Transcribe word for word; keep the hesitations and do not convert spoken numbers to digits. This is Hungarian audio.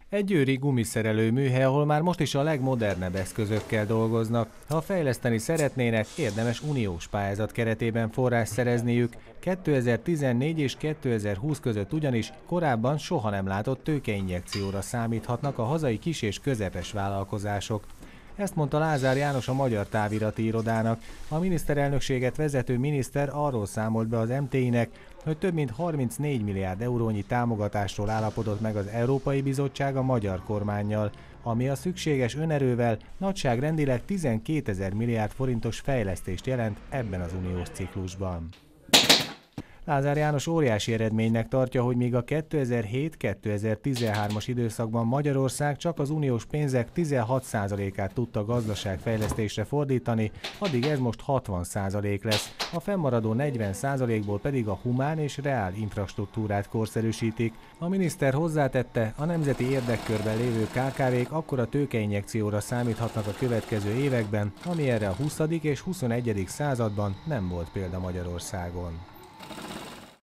Egy győri gumiszerelő műhely, ahol már most is a legmodernebb eszközökkel dolgoznak. Ha fejleszteni szeretnének, érdemes uniós pályázat keretében forrást szerezniük. kétezer-tizennégy és kétezer-húsz között ugyanis korábban soha nem látott tőkeinjekcióra számíthatnak a hazai kis- és közepes vállalkozások. Ezt mondta Lázár János a Magyar Távirati Irodának. A miniszterelnökséget vezető miniszter arról számolt be az em té i-nek, hogy több mint harmincnégy milliárd eurónyi támogatásról állapodott meg az Európai Bizottság a magyar kormánnyal, ami a szükséges önerővel nagyságrendileg tizenkétezer milliárd forintos fejlesztést jelent ebben az uniós ciklusban. Lázár János óriási eredménynek tartja, hogy míg a kétezer-hét-kétezer-tizenhármas időszakban Magyarország csak az uniós pénzek tizenhat százalékát tudta gazdaságfejlesztésre fordítani, addig ez most hatvan százalék lesz, a fennmaradó negyven százalékból pedig a humán és reál infrastruktúrát korszerűsítik. A miniszter hozzátette, a nemzeti érdekkörben lévő ká ká vék akkora tőkeinjekcióra számíthatnak a következő években, ami erre a huszadik és huszonegyedik században nem volt példa Magyarországon.